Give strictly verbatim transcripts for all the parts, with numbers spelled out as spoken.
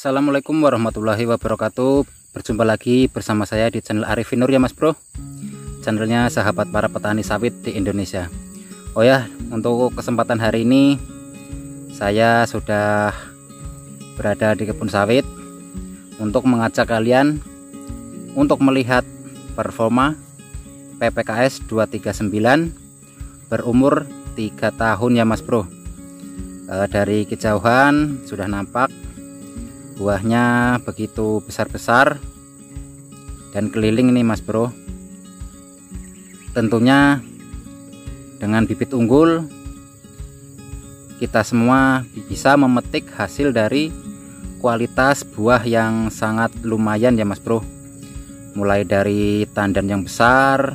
Assalamualaikum warahmatullahi wabarakatuh. Berjumpa lagi bersama saya di channel Arifin Nur ya Mas Bro. Channelnya sahabat para petani sawit di Indonesia. Oh ya, untuk kesempatan hari ini saya sudah berada di kebun sawit untuk mengajak kalian untuk melihat performa P P K S dua tiga sembilan berumur tiga tahun ya Mas Bro. E, dari kejauhan sudah nampak buahnya begitu besar-besar dan keliling ini Mas Bro. Tentunya dengan bibit unggul kita semua bisa memetik hasil dari kualitas buah yang sangat lumayan ya Mas Bro. Mulai dari tandan yang besar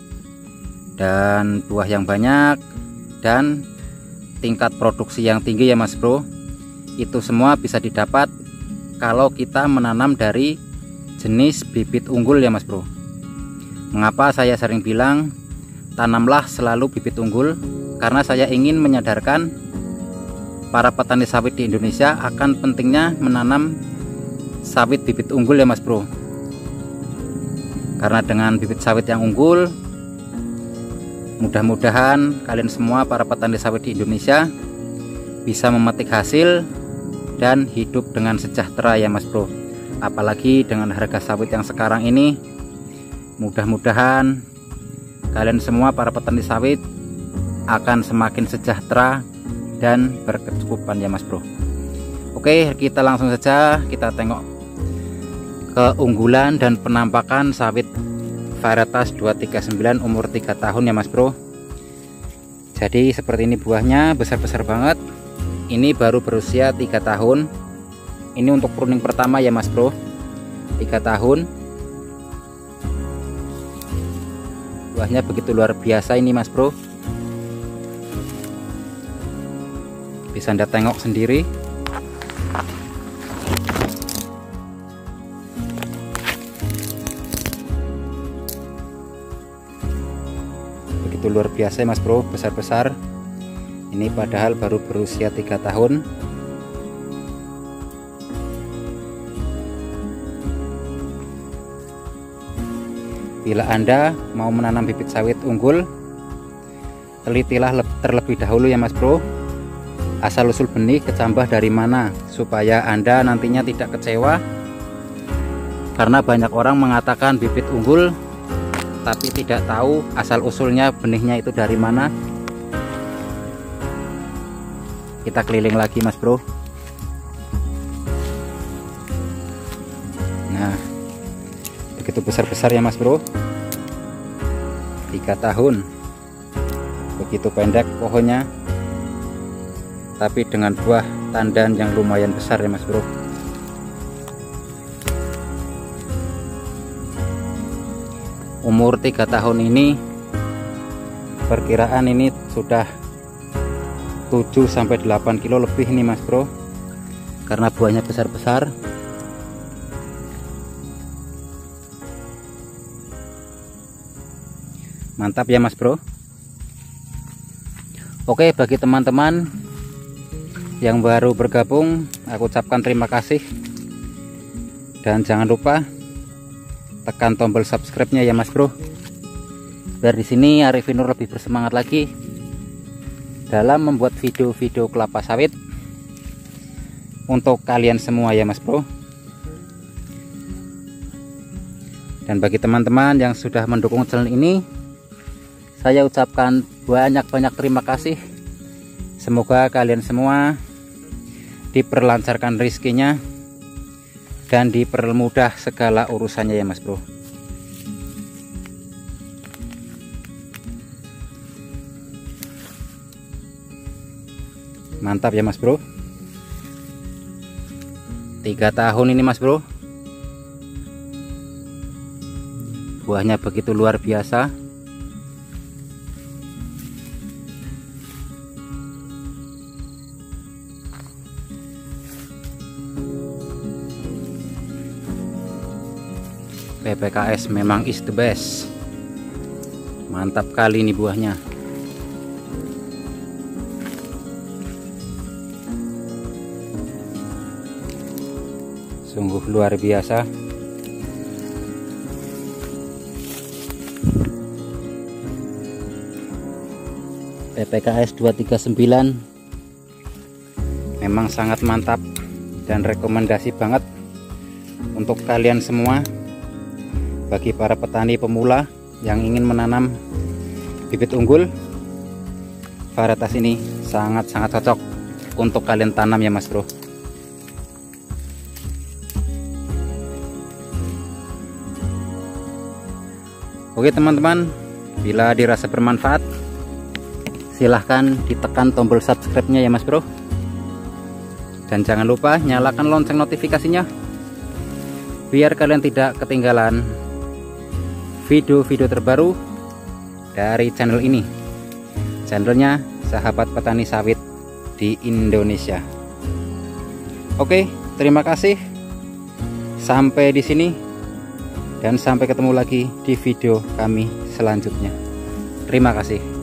dan buah yang banyak dan tingkat produksi yang tinggi ya Mas Bro. Itu semua bisa didapat kalau kita menanam dari jenis bibit unggul ya Mas Bro. Mengapa saya sering bilang tanamlah selalu bibit unggul? Karena saya ingin menyadarkan para petani sawit di Indonesia akan pentingnya menanam sawit bibit unggul ya Mas Bro. Karena dengan bibit sawit yang unggul, mudah-mudahan kalian semua para petani sawit di Indonesia bisa memetik hasil dan hidup dengan sejahtera ya Mas Bro. Apalagi dengan harga sawit yang sekarang ini, mudah-mudahan kalian semua para petani sawit akan semakin sejahtera dan berkecukupan ya Mas Bro. Oke, kita langsung saja kita tengok keunggulan dan penampakan sawit varietas dua tiga sembilan umur tiga tahun ya Mas Bro. Jadi seperti ini buahnya, besar-besar banget. Ini baru berusia tiga tahun. Ini untuk pruning pertama ya Mas Bro. tiga tahun. Buahnya begitu luar biasa ini Mas Bro. Bisa Anda tengok sendiri. Begitu luar biasa Mas Bro, besar-besar. Ini padahal baru berusia tiga tahun. Bila Anda mau menanam bibit sawit unggul, telitilah terlebih dahulu ya Mas Bro, asal usul benih kecambah dari mana, supaya Anda nantinya tidak kecewa. Karena banyak orang mengatakan bibit unggul tapi tidak tahu asal usulnya benihnya itu dari mana. Kita keliling lagi Mas Bro. Nah, begitu besar-besar ya Mas Bro. Tiga tahun. Begitu pendek pohonnya, tapi dengan buah tandan yang lumayan besar ya Mas Bro. Umur tiga tahun ini, perkiraan ini sudah tujuh sampai delapan kilo lebih nih Mas Bro, karena buahnya besar-besar. Mantap ya Mas Bro. Oke, bagi teman-teman yang baru bergabung, aku ucapkan terima kasih. Dan jangan lupa tekan tombol subscribe-nya ya Mas Bro. Biar di sini Arifin Nur lebih bersemangat lagi dalam membuat video-video kelapa sawit untuk kalian semua ya Mas Bro. Dan bagi teman-teman yang sudah mendukung channel ini, saya ucapkan banyak-banyak terima kasih. Semoga kalian semua diperlancarkan rezekinya dan dipermudah segala urusannya ya Mas Bro. Mantap ya Mas Bro. Tiga tahun ini Mas Bro. Buahnya begitu luar biasa. P P K S memang is the best. Mantap kali ini buahnya. Sungguh luar biasa. P P K S dua tiga sembilan memang sangat mantap dan rekomendasi banget untuk kalian semua, bagi para petani pemula yang ingin menanam bibit unggul. Varietas ini sangat-sangat cocok untuk kalian tanam ya Mas Bro. Oke teman-teman, bila dirasa bermanfaat, silahkan ditekan tombol subscribe-nya ya Mas Bro. Dan jangan lupa nyalakan lonceng notifikasinya, biar kalian tidak ketinggalan video-video terbaru dari channel ini. Channelnya Sahabat Petani Sawit di Indonesia. Oke, terima kasih. Sampai di sini dan sampai ketemu lagi di video kami selanjutnya. Terima kasih.